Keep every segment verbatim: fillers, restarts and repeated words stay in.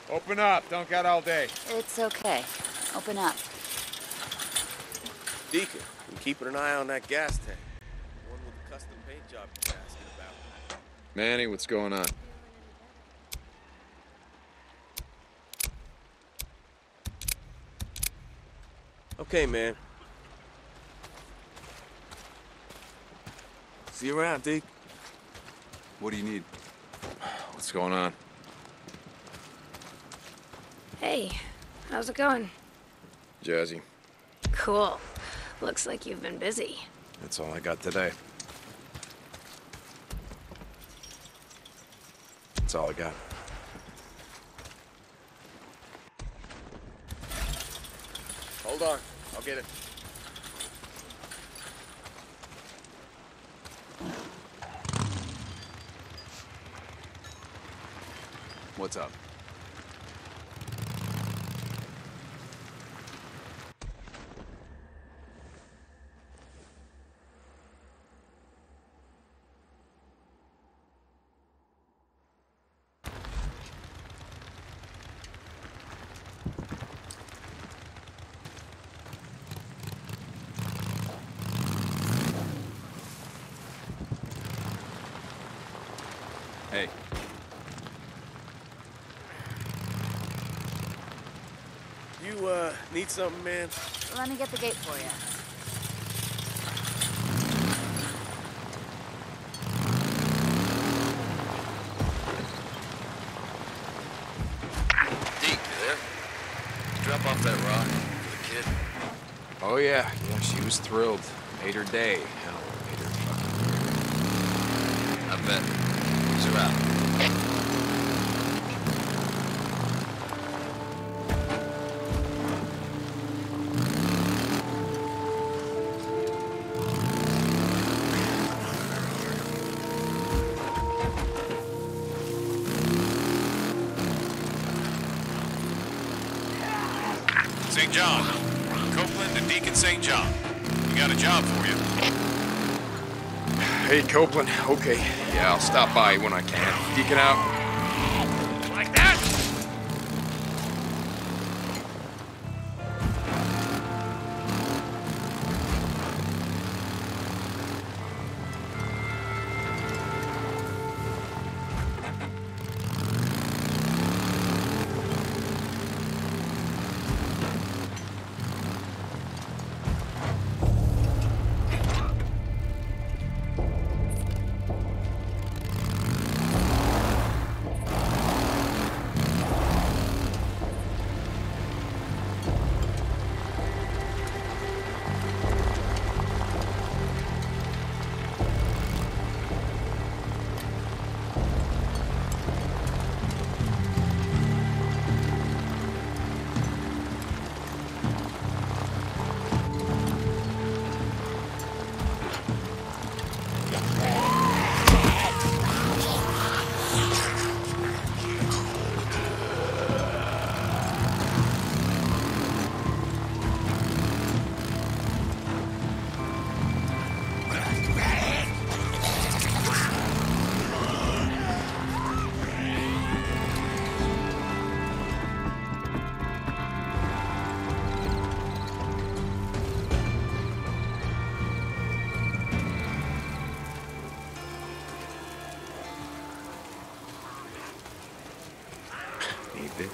Open up. Don't got all day. It's okay. Open up. Deacon, I'm keeping an eye on that gas tank. The one with the custom paint job you're asking about. Manny, what's going on? Okay, man. See you around, Deke. What do you need? What's going on? Hey, how's it going? Jazzy. Cool. Looks like you've been busy. That's all I got today. That's all I got. Hold on. I'll get it. What's up? Hey. You, uh, need something, man? Let me get the gate for you. Deke, you there? Drop off that rock for the kid. Oh yeah, yeah, she was thrilled. Made her day. Hell, made her fucking I bet. He's around. Saint John. Copeland to Deacon Saint John. We got a job for you. Hey, Copeland. Okay. Yeah, I'll stop by when I can. Deacon out. Like that? Need this.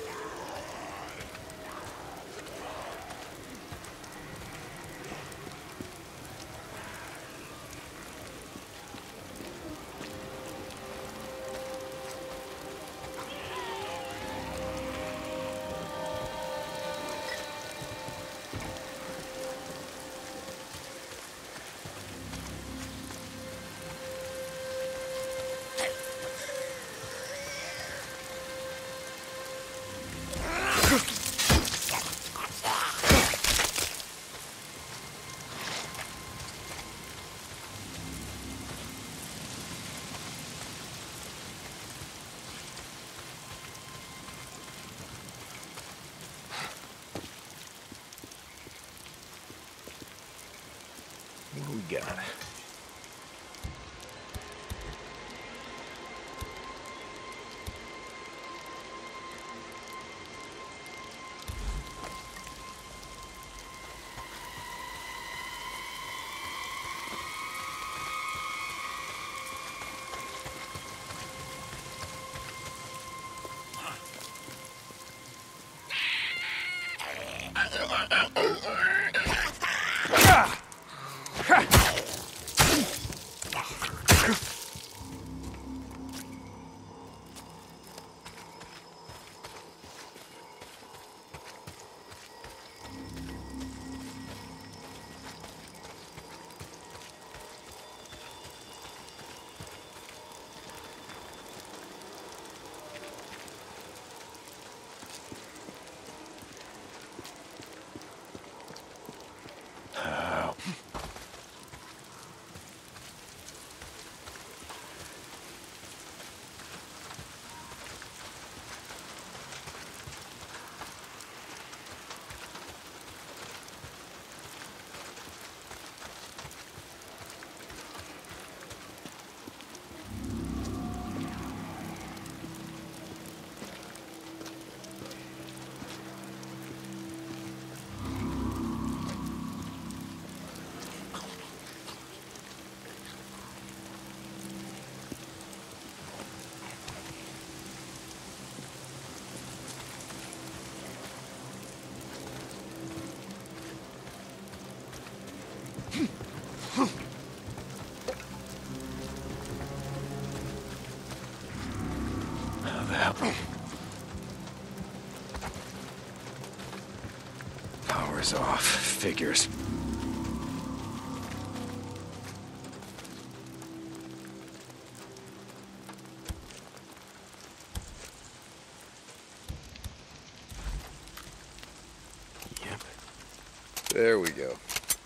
What do we got? Power's off. Figures. Yep. There we go.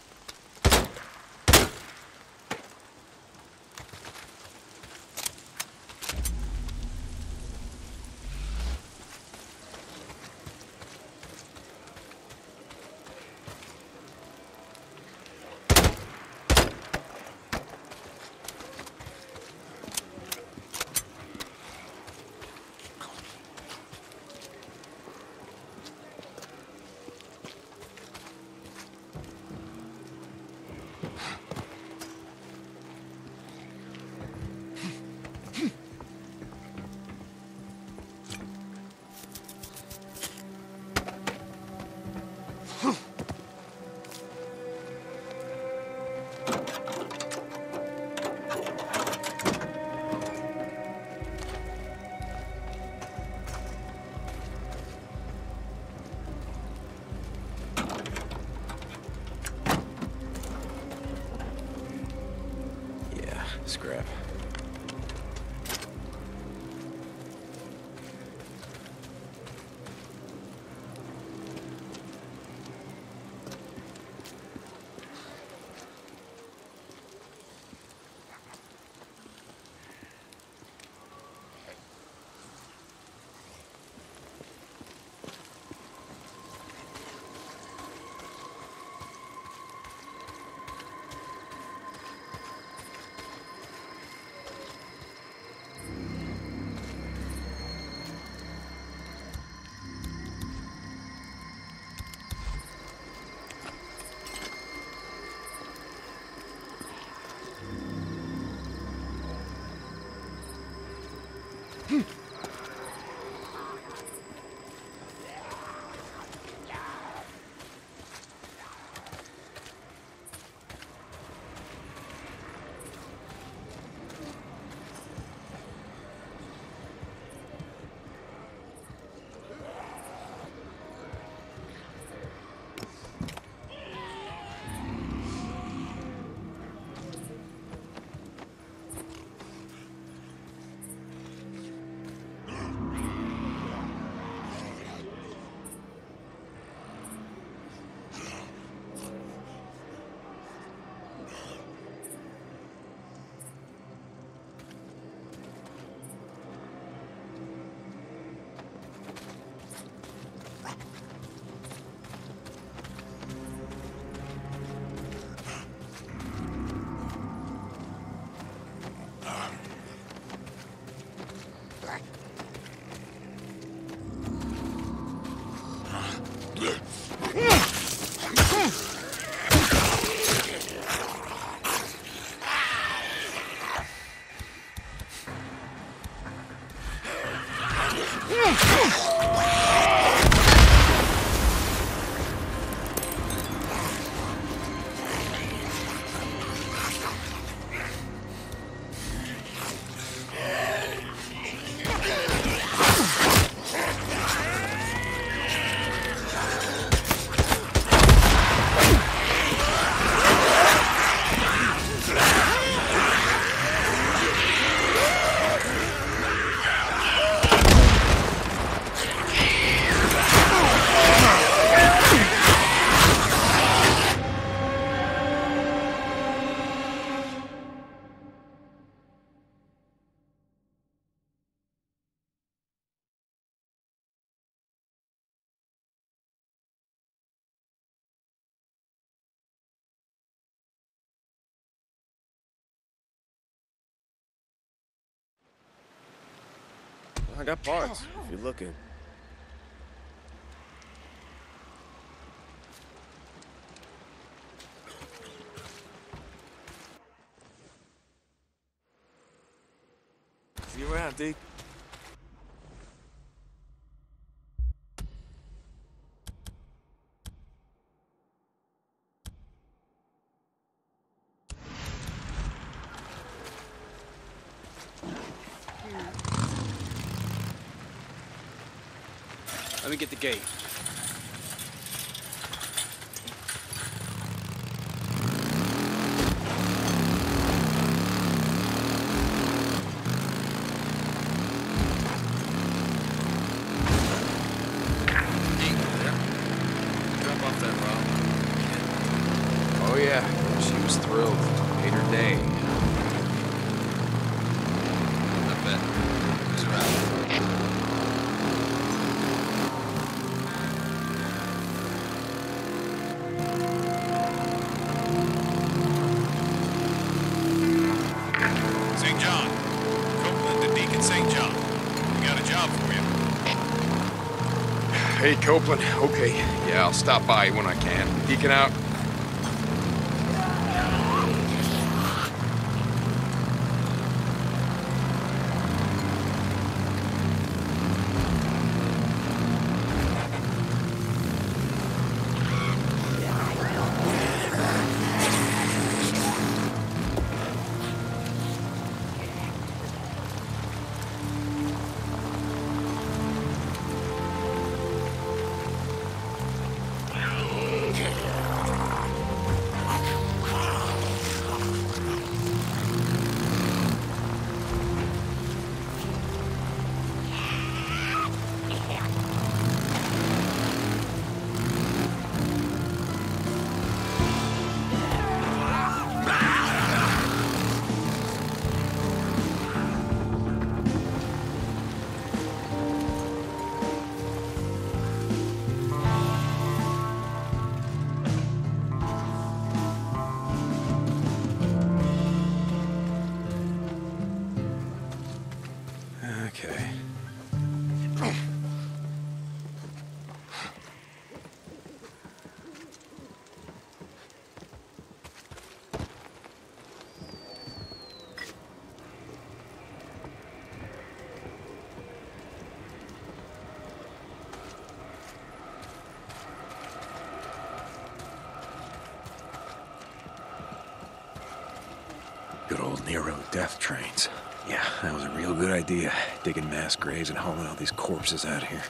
Scrap. I got parts, if you're looking. See you around, Deke. Let me get the gate. Drop off that rock. Oh yeah, she was thrilled. Made her day. I bet. Who's around? Saint John. Copeland to Deacon Saint John. We got a job for you. Hey, Copeland. Okay, yeah, I'll stop by when I can. Deacon out. Okay. Good old Nero death trains. Yeah, that was a real good idea, digging mass graves and hauling all these corpses out here.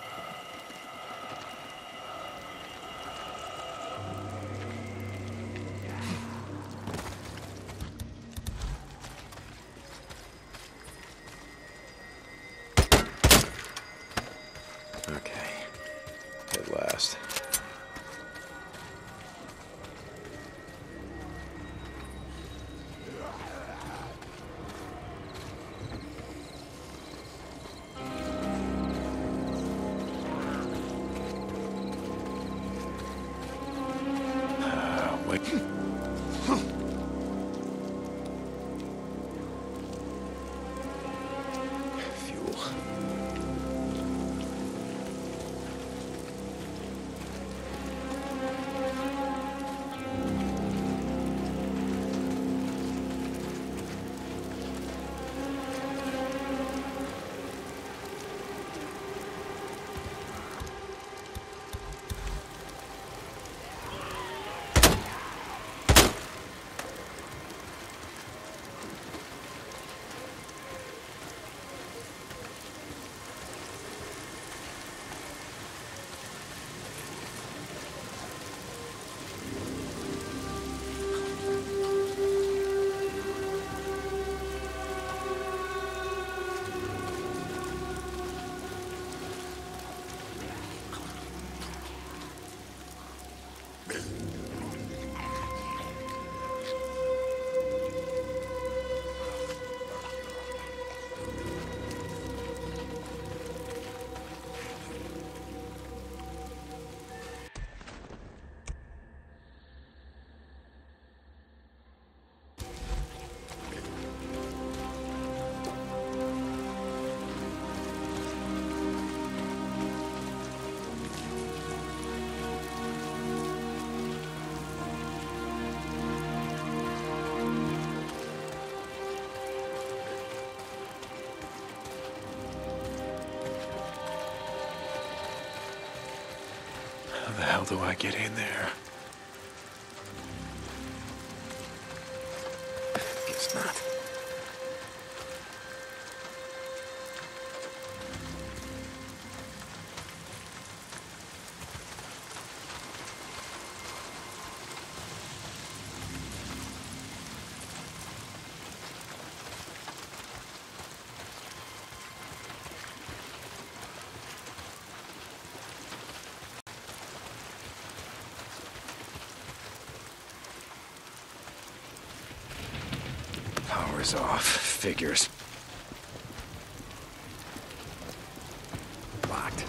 Okay, at last. Fuel. How the hell do I get in there? Guess not. Power's off. Figures. Locked.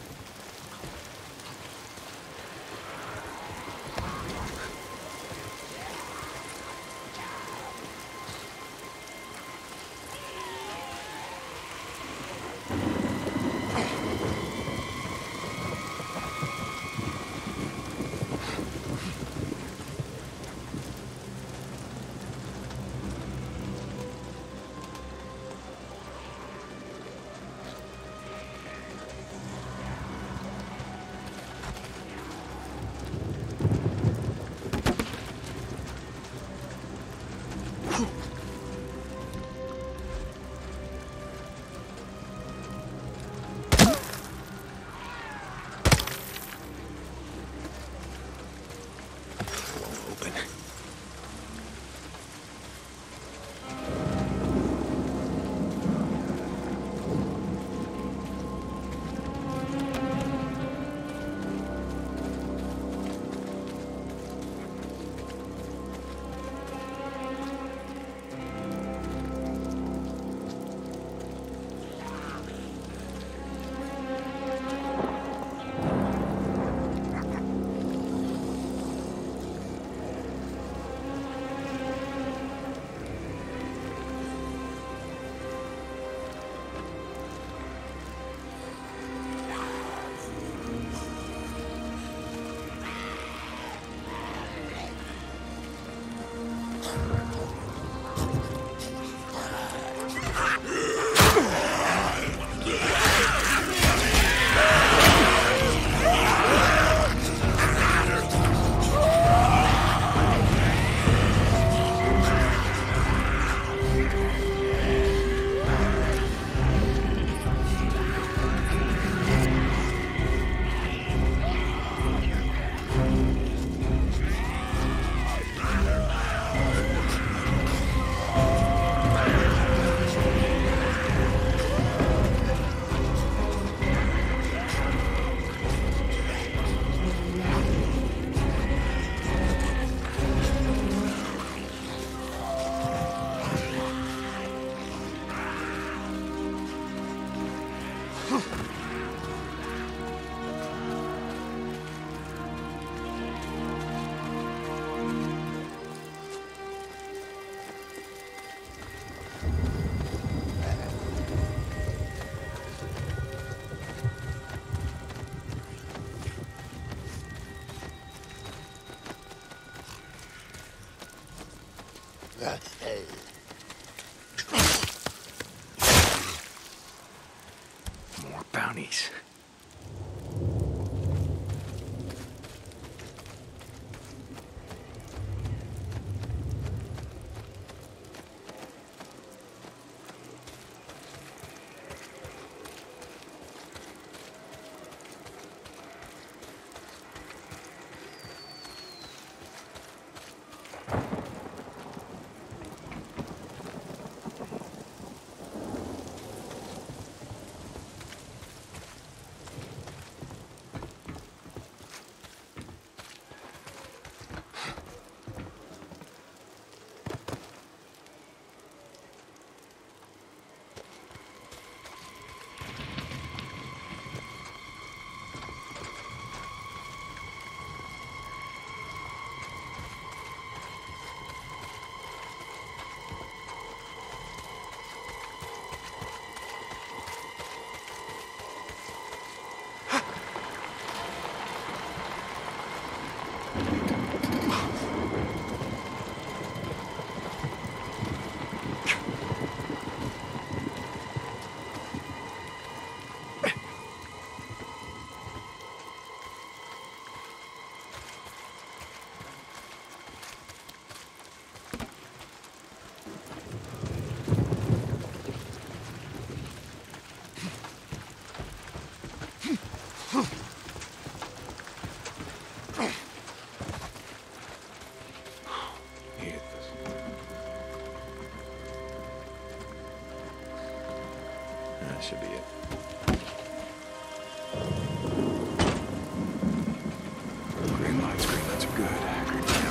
More bounties.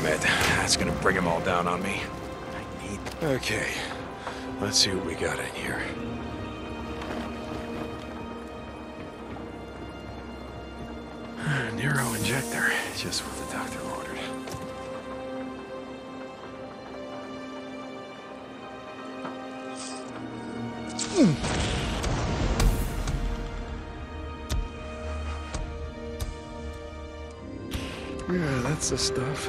it. That's gonna bring them all down on me. I need... Okay, let's see what we got in here. Nero injector, just what the doctor ordered. Yeah, that's the stuff.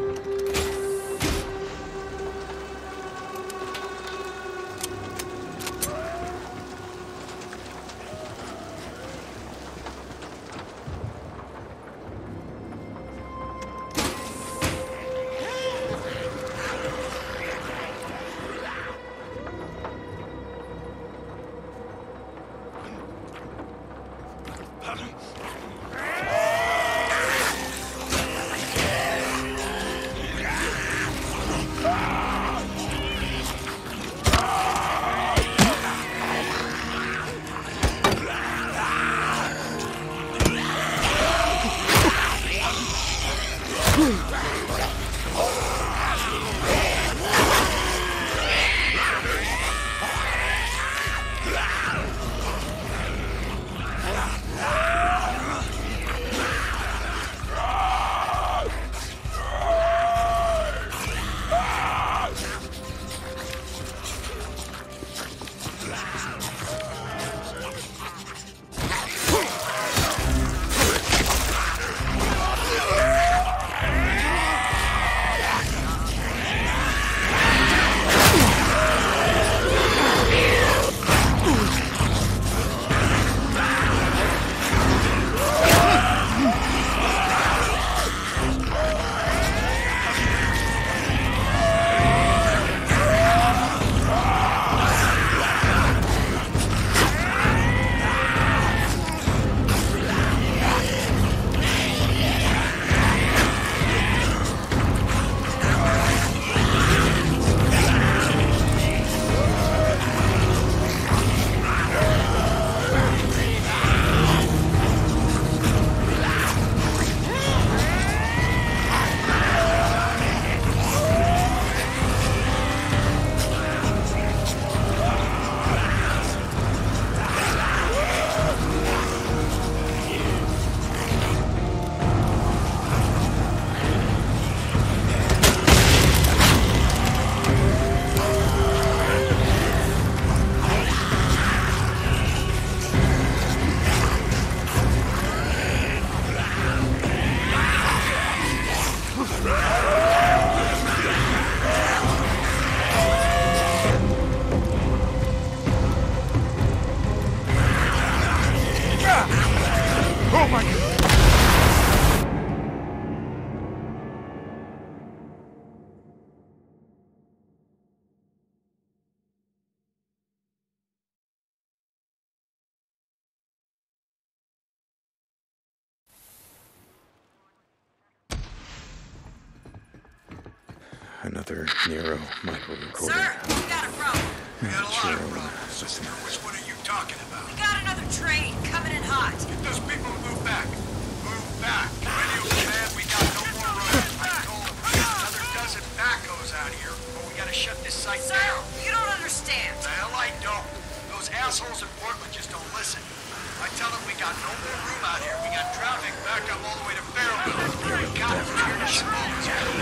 Another Nero micro recorder. Sir, we got a problem. We got a lot of Sure, problems, sister. Which one are you talking about? We got another train coming in hot. Get those people to move back. Move back. Radio command, we got no more room. I told them we got another dozen backhoes out here, but we gotta shut this site Sir, down. you don't understand. The hell I don't. Those assholes in Portland just don't listen. I tell them we got no more room out here. We got traffic backed up all the way to Fairville. We gotta clear the schools.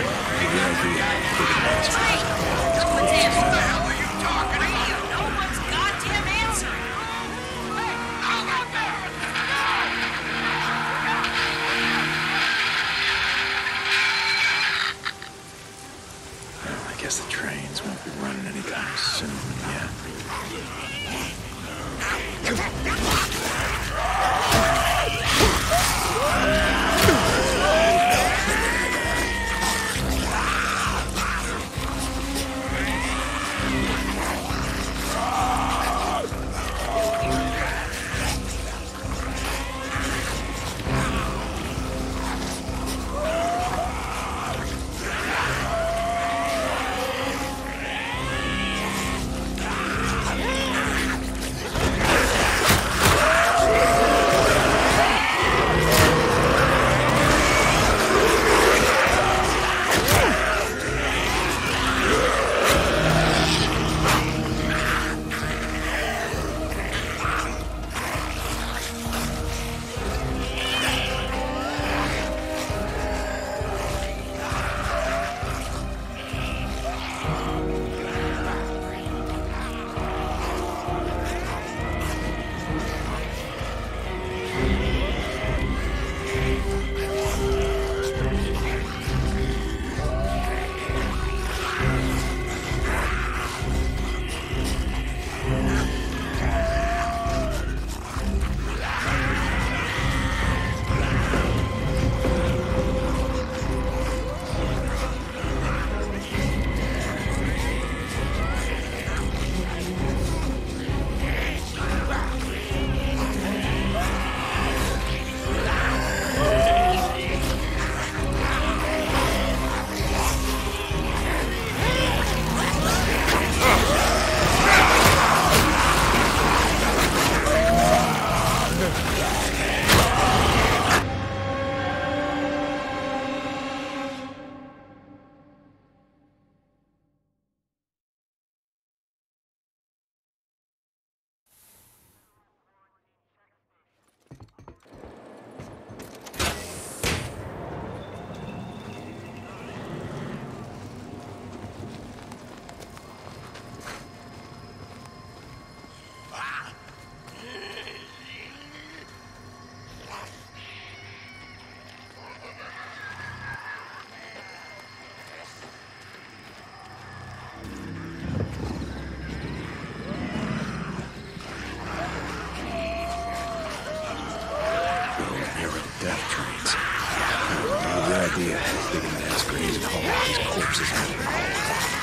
Train! No one's answering. What the hell are you talking about? Radio, no one's goddamn answering. Hey, how about that? Well, I guess the trains won't be running anytime soon, yeah. idea, digging mass graves and hauling all these corpses out of here.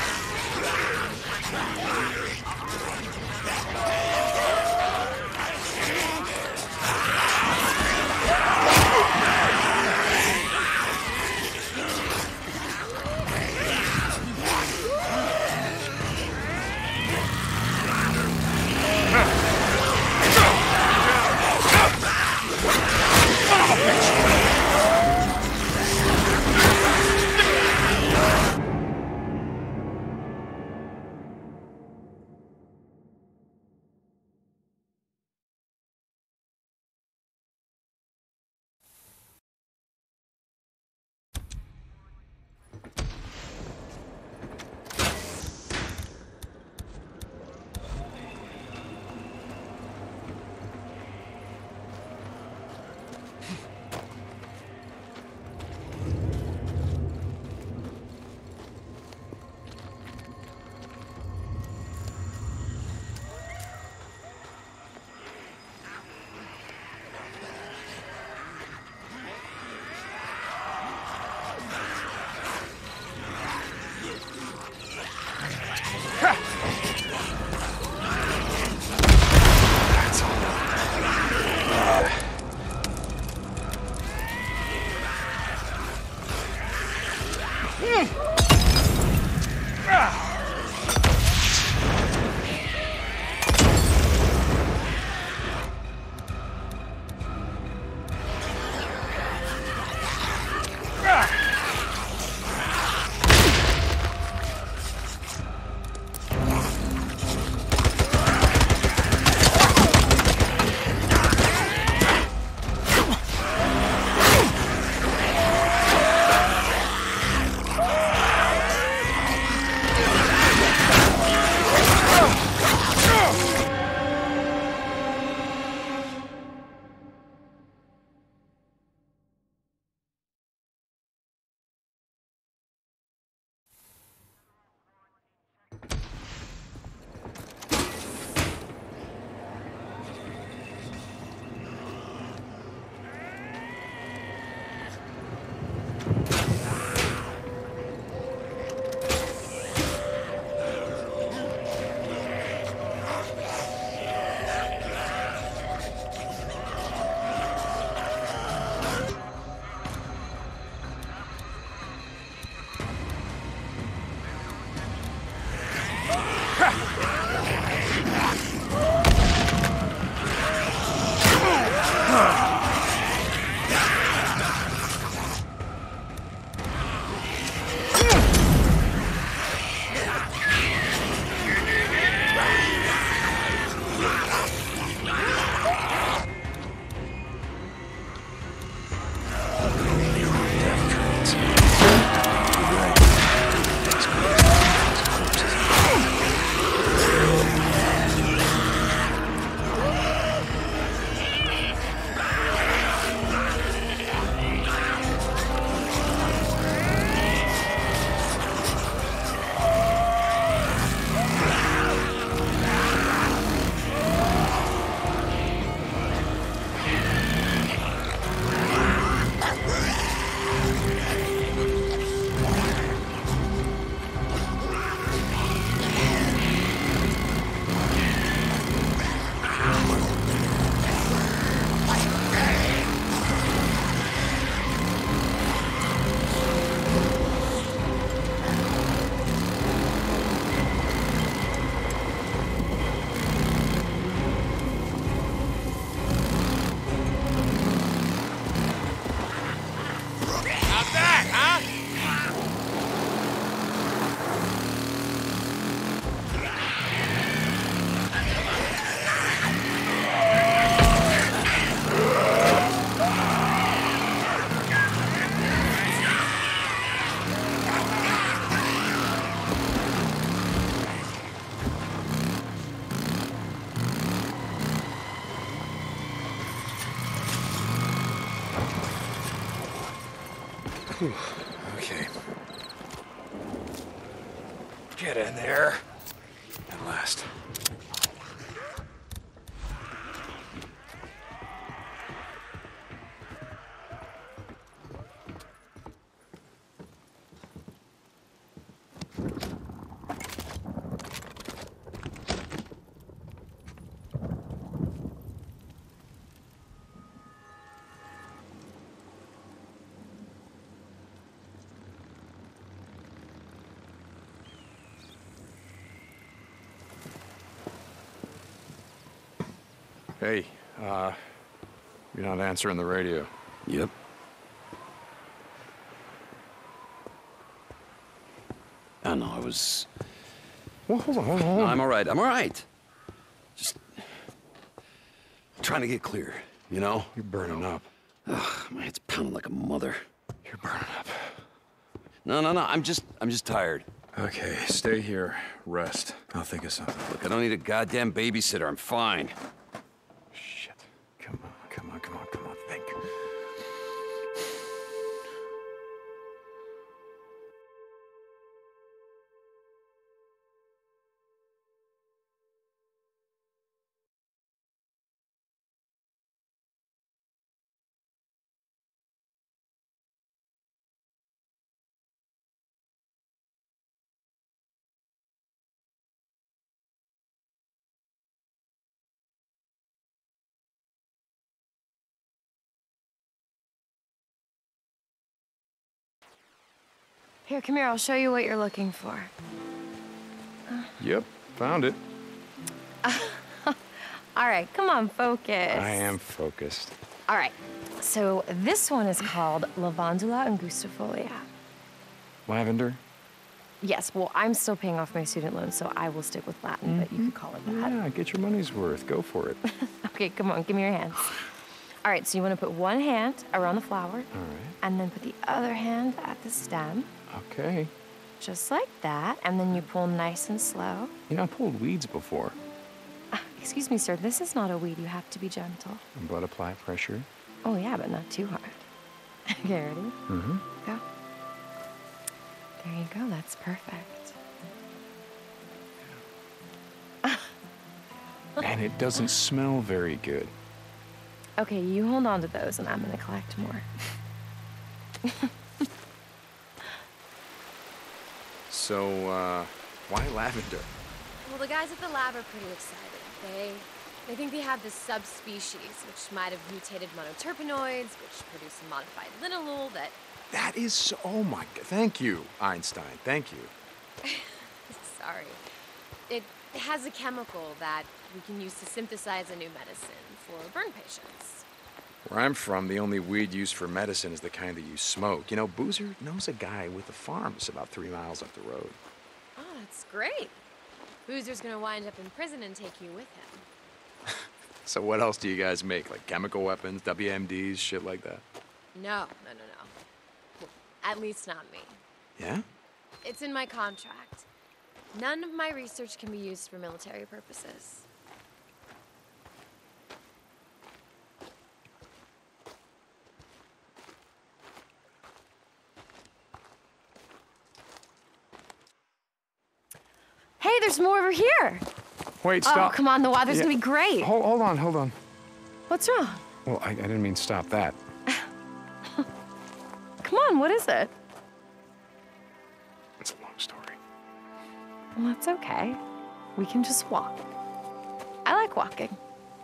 Whew. Okay. Get in there. At last. Hey, uh, you're not answering the radio. Yep. I know, I was... Well, hold on, hold on, hold No, on. I'm all right, I'm all right. Just... trying to get clear, you know? You're burning up. Ugh, my head's pounding like a mother. You're burning up. No, no, no, I'm just... I'm just tired. Okay, stay here. Rest. I'll think of something. Look, I don't need a goddamn babysitter, I'm fine. Shit. Come on, come on, come on, come on. Think. Here, come here, I'll show you what you're looking for. Yep, found it. All right, come on, focus. I am focused. All right, so this one is called Lavandula angustifolia. Lavender? Yes, well, I'm still paying off my student loan, so I will stick with Latin, but you could call it that. Yeah, get your money's worth. Go for it. Okay, come on, give me your hands. All right, so you want to put one hand around the flower, All right. and then put the other hand at the stem, Okay. just like that, and then you pull nice and slow. You know, I pulled weeds before. Uh, excuse me, sir, this is not a weed. You have to be gentle. But apply pressure. Oh, yeah, but not too hard. Okay, ready? Mm-hmm. Go. There you go, that's perfect. And it doesn't smell very good. Okay, you hold on to those, and I'm gonna collect more. So, uh, why lavender? Well, the guys at the lab are pretty excited. They they think they have this subspecies, which might have mutated monoterpenoids, which produce a modified linalool that... That is so... Oh, my God. Thank you, Einstein. Thank you. Sorry. It has a chemical that we can use to synthesize a new medicine for burn patients. Where I'm from, the only weed used for medicine is the kind that you smoke. You know, Boozer knows a guy with a farm that's about three miles up the road. Oh, that's great. Boozer's gonna wind up in prison and take you with him. So what else do you guys make? Like chemical weapons, W M Ds, shit like that? No, no, no, no. Well, at least not me. Yeah? It's in my contract. None of my research can be used for military purposes. Hey, there's more over here. Wait, Oh, stop. come on, the water's Yeah. gonna be great. Hold, hold on, hold on. What's wrong? Well, I, I didn't mean stop that. Come on, what is it? It's a long story. Well, that's okay. We can just walk. I like walking.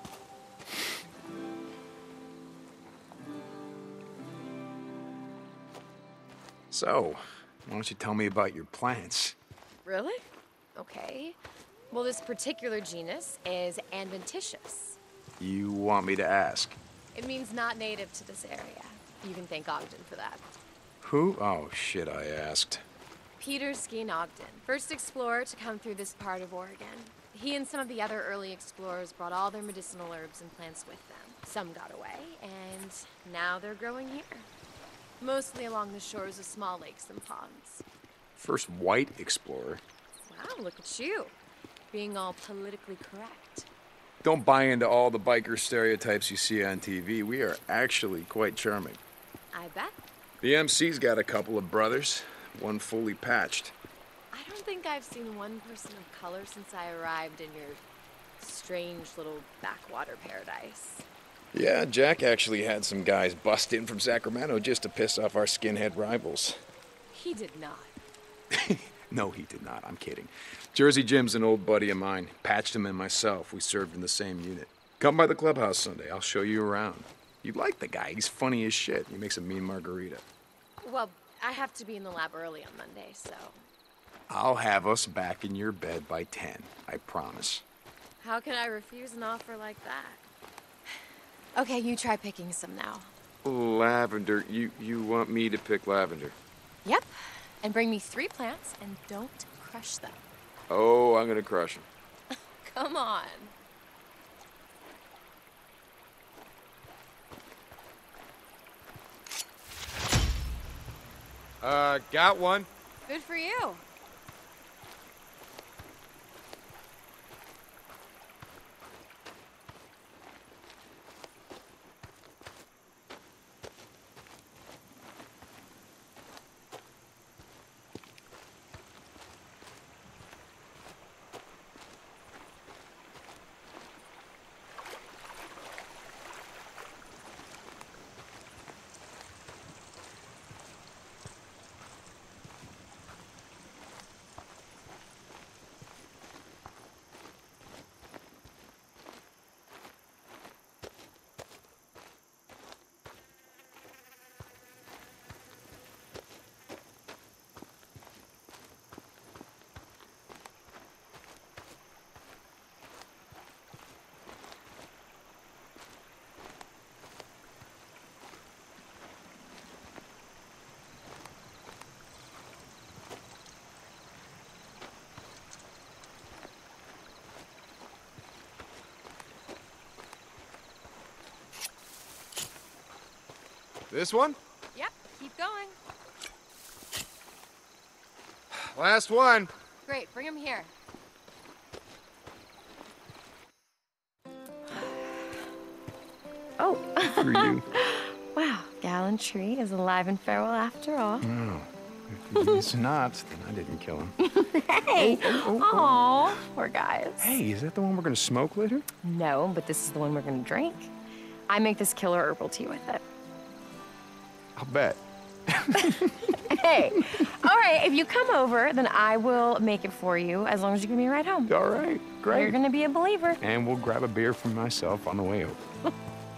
So, why don't you tell me about your plants? Really? Okay. Well, this particular genus is adventitious. You want me to ask? It means not native to this area. You can thank Ogden for that. Who? Oh, shit, I asked. Peter Skeen Ogden, first explorer to come through this part of Oregon. He and some of the other early explorers brought all their medicinal herbs and plants with them. Some got away, and now they're growing here. Mostly along the shores of small lakes and ponds. First white explorer. Wow, look at you. Being all politically correct. Don't buy into all the biker stereotypes you see on T V. We are actually quite charming. I bet. The M C's got a couple of brothers, one fully patched. I don't think I've seen one person of color since I arrived in your strange little backwater paradise. Yeah, Jack actually had some guys bust in from Sacramento just to piss off our skinhead rivals. He did not. No, he did not. I'm kidding. Jersey Jim's an old buddy of mine. Patched him and myself. We served in the same unit. Come by the clubhouse Sunday. I'll show you around. You'd like the guy. He's funny as shit. He makes a mean margarita. Well, I have to be in the lab early on Monday, so... I'll have us back in your bed by ten. I promise. How can I refuse an offer like that? Okay, you try picking some now. Lavender. You, you want me to pick lavender? Yep. And bring me three plants and don't crush them. Oh, I'm gonna crush them. Come on. Uh, got one. Good for you. This one? Yep, keep going. Last one. Great, bring him here. Oh. For you. Wow, gallantry is alive and farewell after all. No. If he's not, then I didn't kill him. Hey! Oh, oh, oh, Aw, poor guys. Hey, is that the one we're gonna smoke later? No, but this is the one we're gonna drink. I make this killer herbal tea with it. I'll bet. Hey, all right, if you come over, then I will make it for you as long as you give me a ride home. All right, great. You're gonna be a believer. And we'll grab a beer for myself on the way over.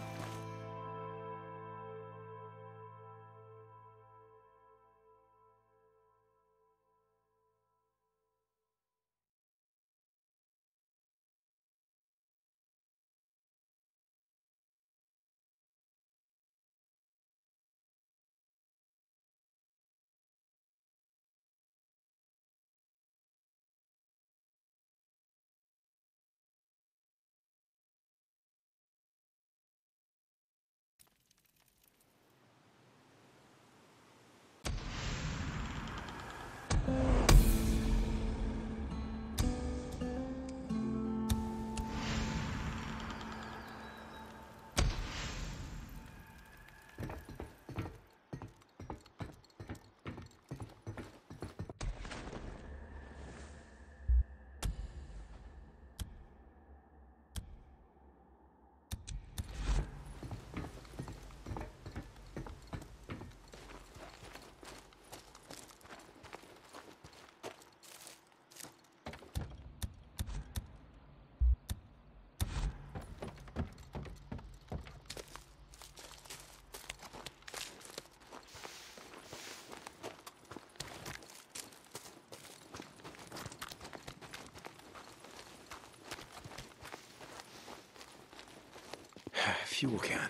Fuel can.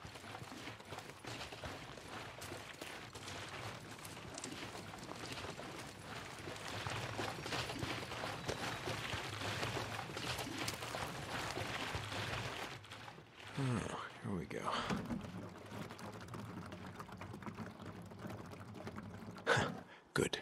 Oh, here we go. Good.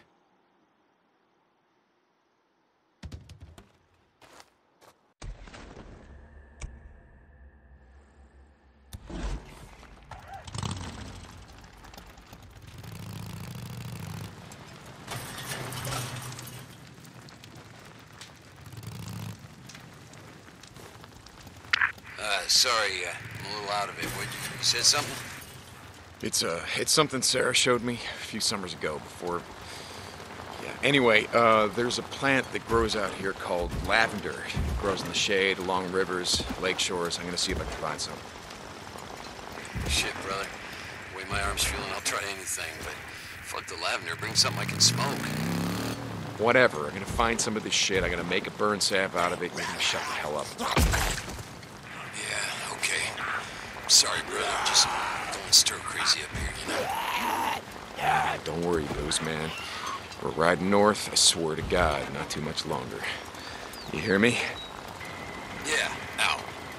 Uh, sorry, uh, I'm a little out of it. What, you said something? It's, uh, it's something Sarah showed me a few summers ago before... Yeah, anyway, uh, there's a plant that grows out here called lavender. It grows in the shade, along rivers, lake shores. I'm gonna see if I can find some. Shit, brother. The way my arm's feeling, I'll try anything, but fuck the lavender. Bring something I can smoke. Whatever, I'm gonna find some of this shit. I'm gonna make a burn sap out of it. You can shut the hell up. Yeah, okay. Sorry, brother. Just going stir crazy up here, you know? Ah, don't worry, Booze, man. We're riding north, I swear to God, not too much longer. You hear me? Yeah, out.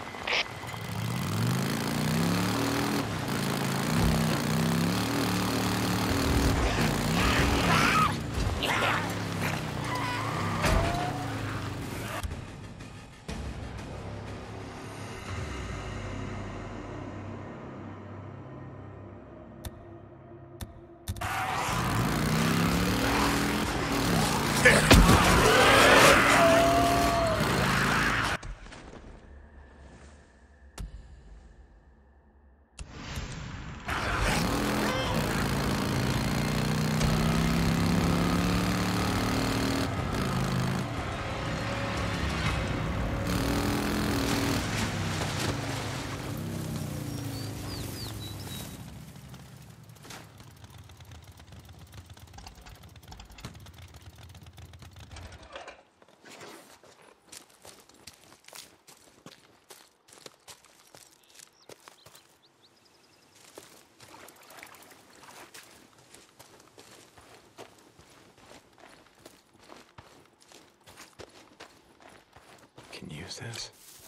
Can you use this?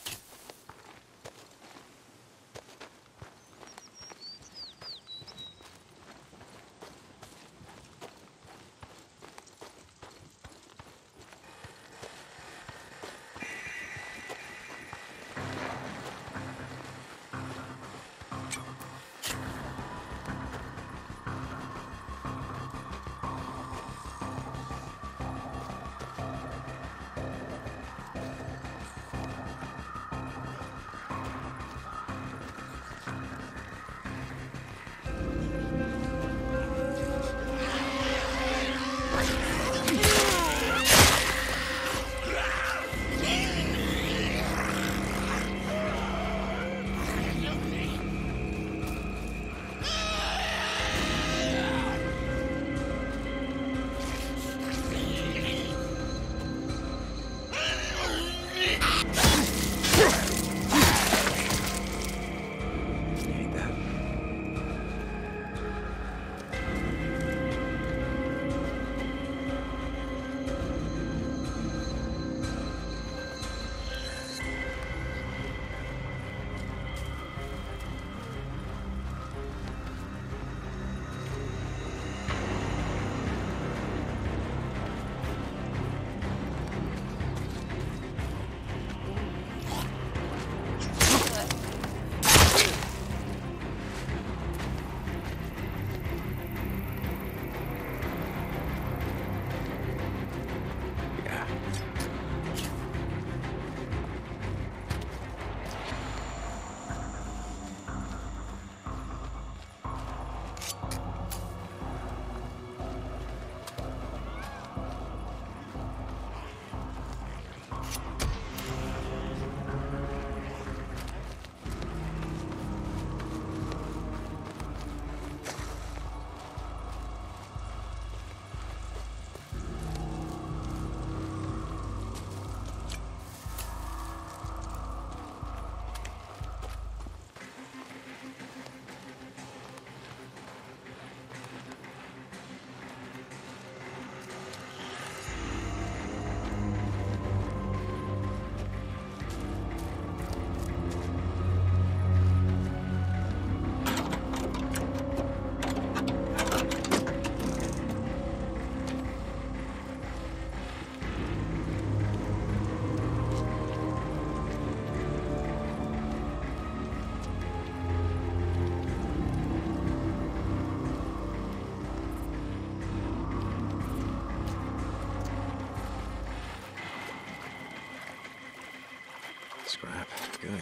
Scrap. Good.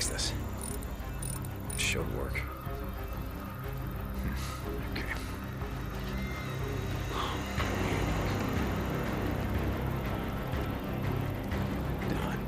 fix this. Should work. Okay. Done.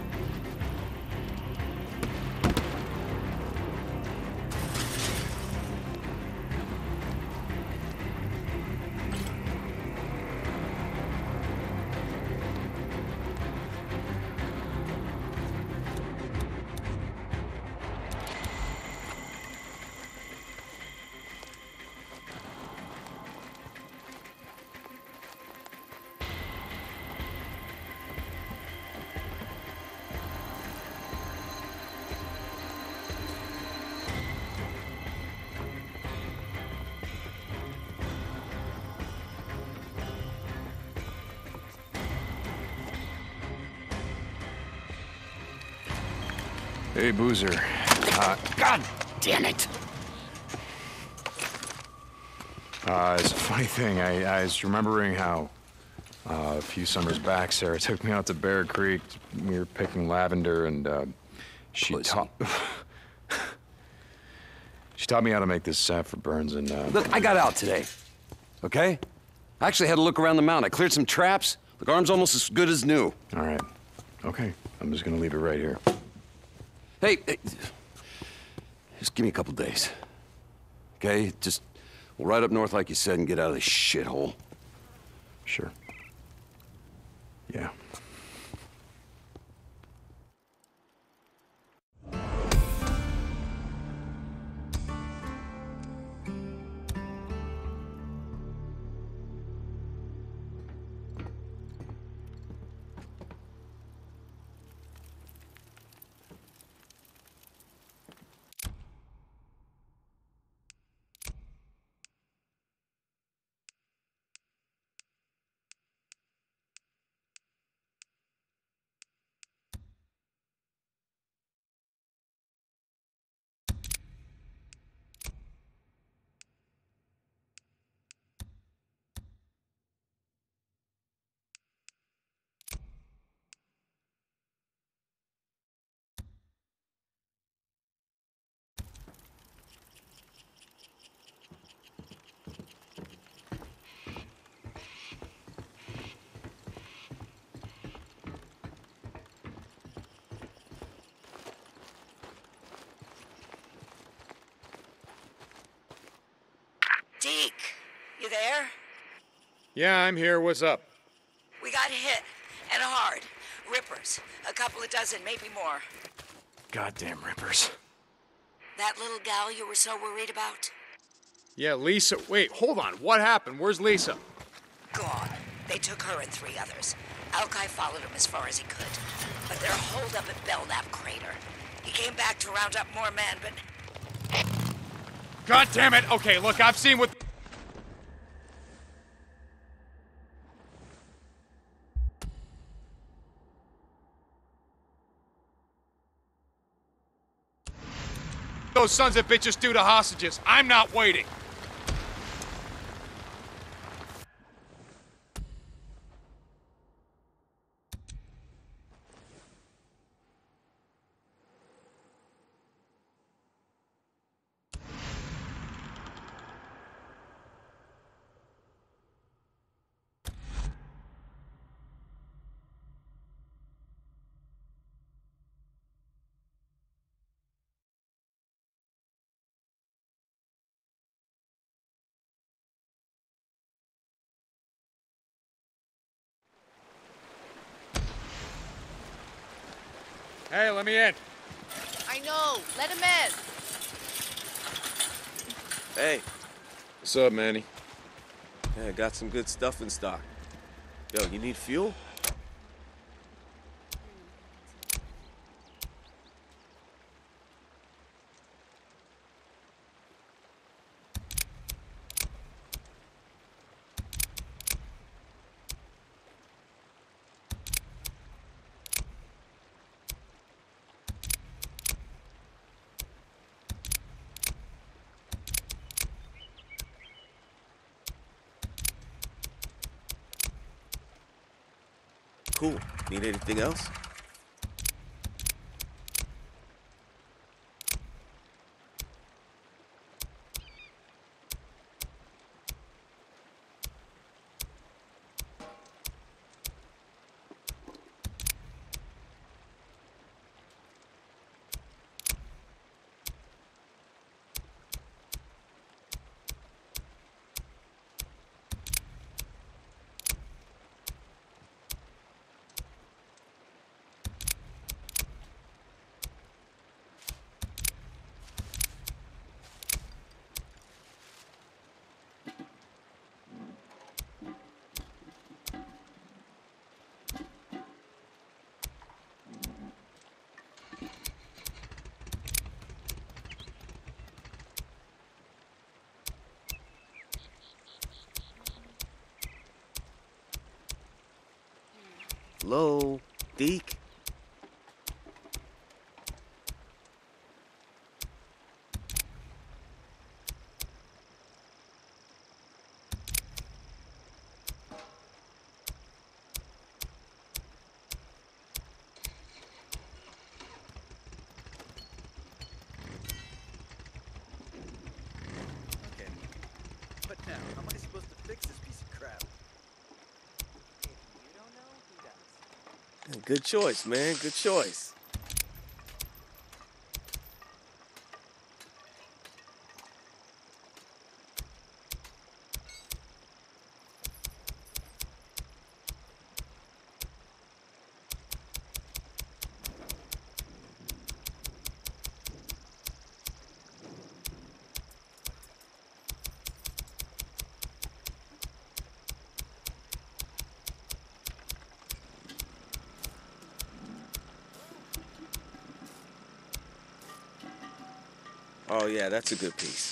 Hey, Boozer. Uh, God damn it! uh, it's a funny thing. I, I was remembering how uh, a few summers back, Sarah took me out to Bear Creek. We were picking lavender, and uh, she taught she taught me how to make this sap for burns. And uh, Look, I got out today, okay? I actually had a look around the mountain. I cleared some traps. The arm's almost as good as new. all right, okay. I'm just gonna leave it right here. Hey, hey, just give me a couple days, okay? Just, we'll ride up north like you said and get out of this shithole. Sure. Yeah. Deke, you there? Yeah, I'm here. What's up? We got hit, and hard. Rippers. A couple of dozen, maybe more. Goddamn rippers. That little gal you were so worried about? Yeah, Lisa. Wait, hold on. What happened? Where's Lisa? Gone. They took her and three others. Alki followed him as far as he could. But they're holed up at Belknap Crater. He came back to round up more men, but... God damn it! Okay, look, I've seen what... those sons of bitches do to hostages. I'm not waiting. Hey, let me in. I know. Let him in. Hey. What's up, Manny? Yeah, I got some good stuff in stock. Yo, you need fuel? Cool. Need anything else? Hello? Deke? Okay. What now? How am I supposed to fix this piece of crap? If you don't know, who does? Good choice, man. Good choice. Oh, yeah, that's a good piece.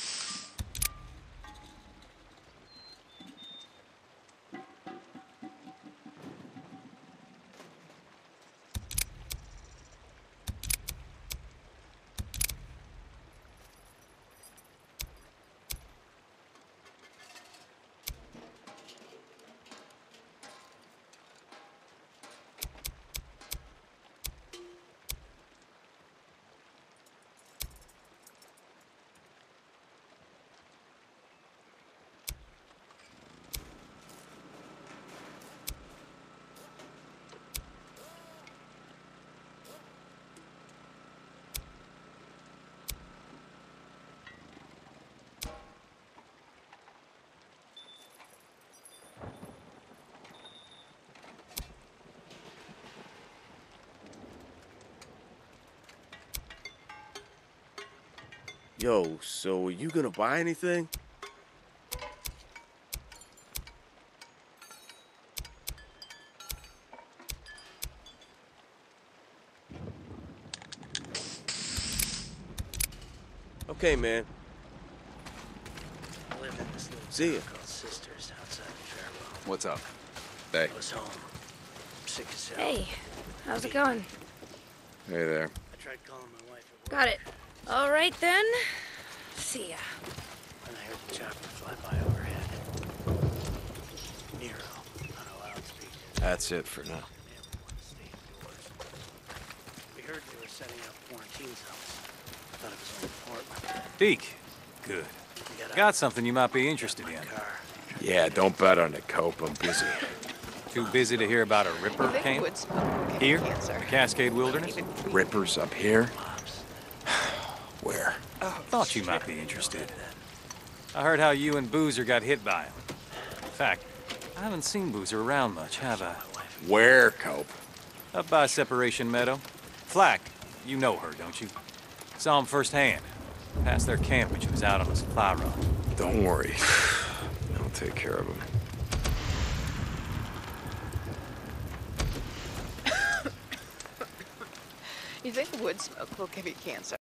Yo, so are you gonna buy anything? Okay, man. I lived in this little See ya. town called Sisters outside of Farewell. What's up? Hey. I was home. Sick as hell. Hey, how's it going? Hey there. I tried calling my wife at work. Got it. All right then. See ya. When I heard the chopper fly by overhead. Nero, on a loudspeaker. That's it for now. We heard they were setting up quarantine zones. I thought it was only Portland. Deke. Good. We got, Got something you might be interested in. car. Yeah, don't bet on it, Cope. I'm busy. Too busy to hear about a Ripper camp? Here? The Cascade Wilderness? Rippers up here? Where? Thought you might be interested. I heard how you and Boozer got hit by him. In fact, I haven't seen Boozer around much, have I? Where, Cope? Up by Separation Meadow. Flack, you know her, don't you? Saw him firsthand. Past their camp when she was out on a supply run. Don't worry. I'll take care of him. You think wood smoke will give you cancer?